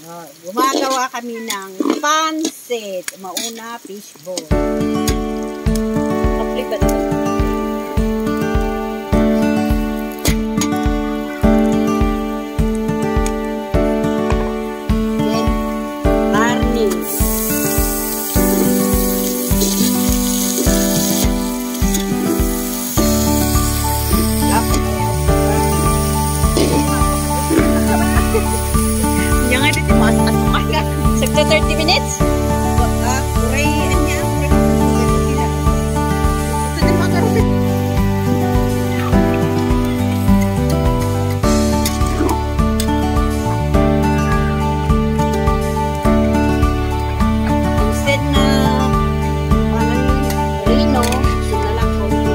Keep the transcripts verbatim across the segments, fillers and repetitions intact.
Uh, gumagawa kami ng pansit. Mauna, fishball. Kapli ba ito? Then, garnish. Sa thirty minutes? Instead na parang rino, sila lang konti.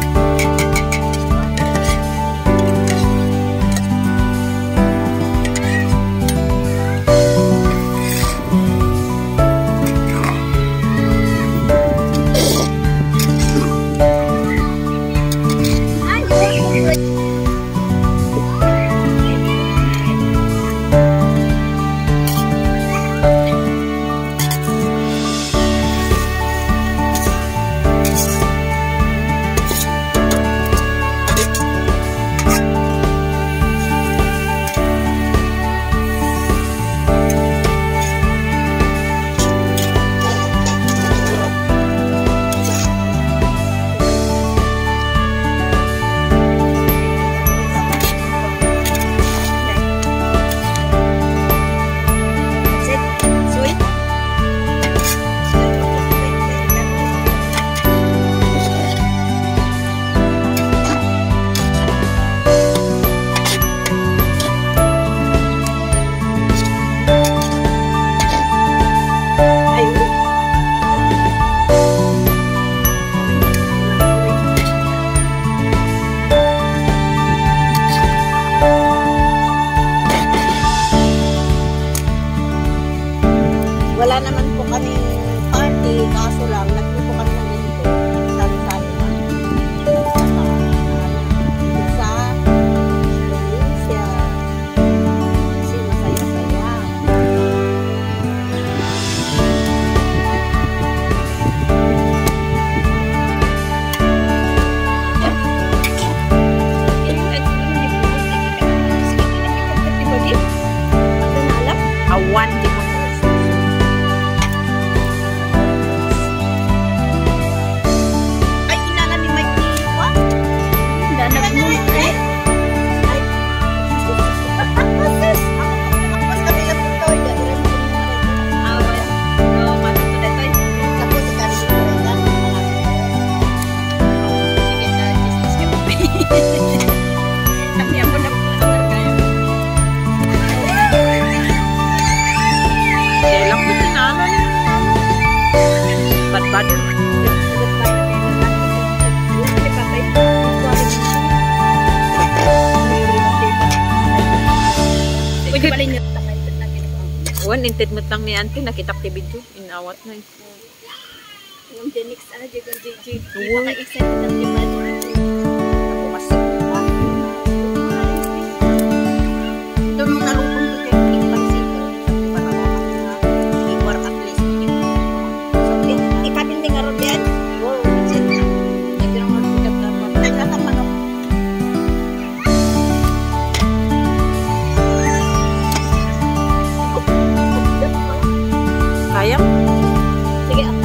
Wala naman po kami party, kaso lang, nagpupo kami ng ganito. Sabi-sabi na. Sa Indonesia. Kasi masaya-saya. Awan di mo. Wan, inted mo tang ni auntie, nakita ko video, inawat na eh. Yung Genix, ano, J J J, ipaka-excited ng diba? Ako masip pa. Ito nung nalupong ko kayo, ipansip ko. Para makakita na, i-work at least. So, ikabindi nga rin yan? Oo, that's it. Ito nung nalupong ka naman. Nagkataman ako. Kaya? Sige ah.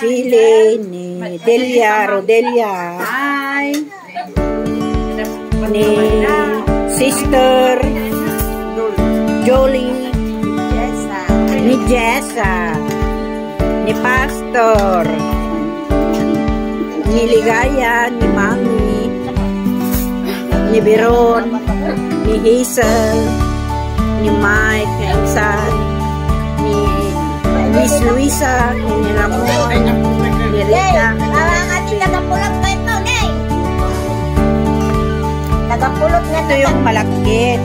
Sili, ni Delia, Rodelia, Hi. ni Sister Jolie, Jessa. ni Jessa, ni Pastor, ni Ligaya, ni Mami, ni Biron, ni Hazel, ni Mike, ni Insan, ni Miss Luisa, ni Ramon, ni Rita. Parang ating tagapulot pa ito, Nay. Tagapulot nga Ito yung malakit.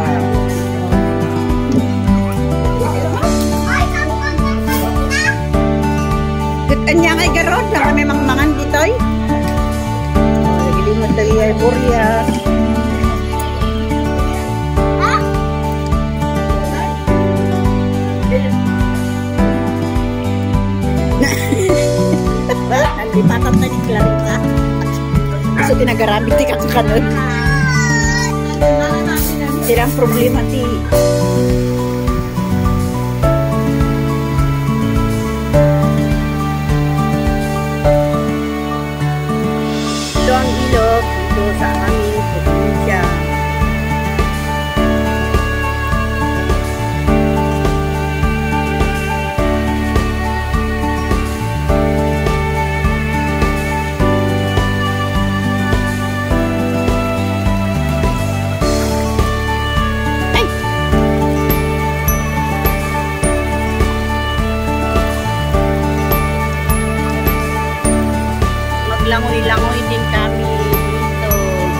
Kanya kay garot na kami mangmangan ditoy. Lagi limot lagi ay burya. Nalipatan na ni Clarita. So tinagarami ti kanon. Sirang problema ti. Ito ang ilog dito sa aming probinsya. Ay! Maglangoy-langoy din kami dito.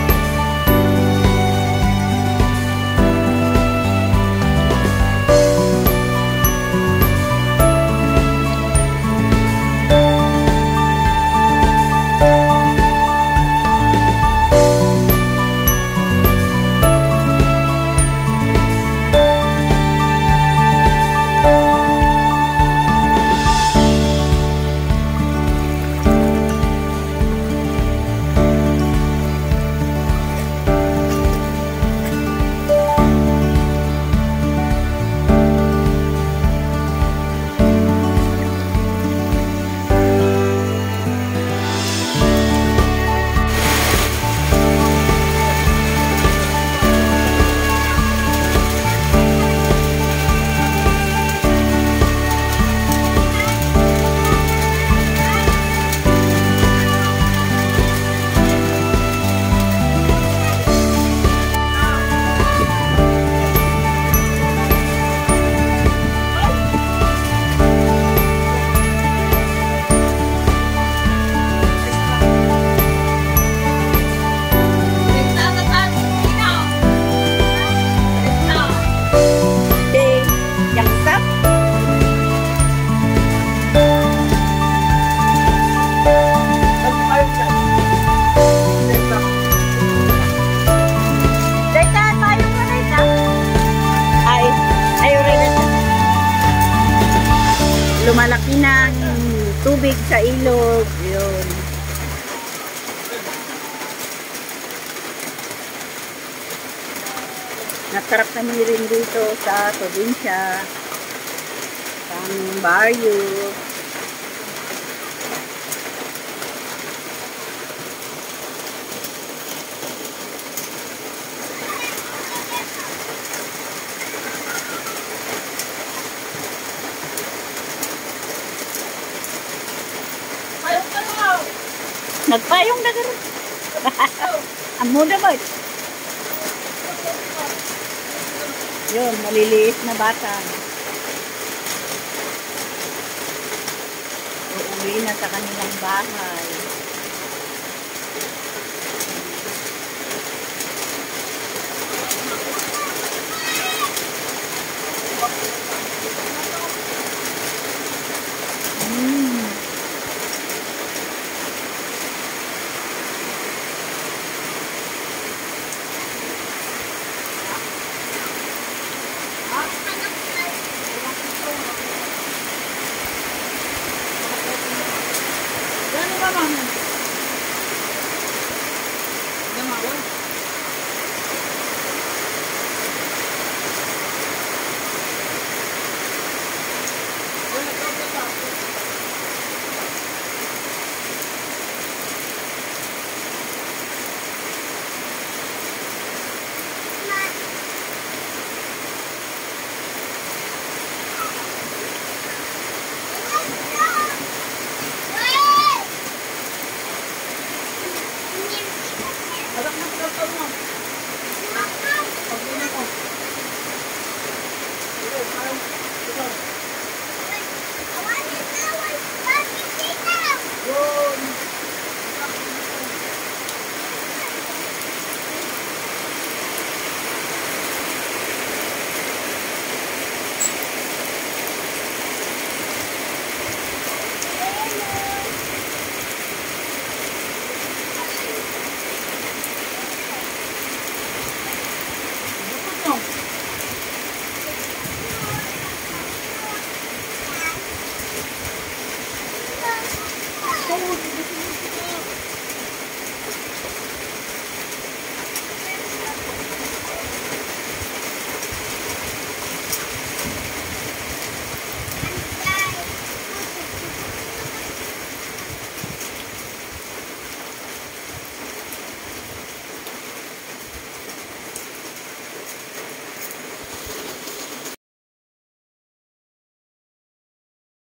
Hey, yang sap. Daytan, mayo ka na ito. Ay, ay, rin na siya. Lumalaki na ang tubig sa ilog. Yun. Natrap kami rin dito sa probinsya. Sa aming baryo. Nagpayong na gano'n. Amo naman. Yun, maliliit na bata. Uuwi na sa kanilang bahay. Mm. Ano ba, mama? to.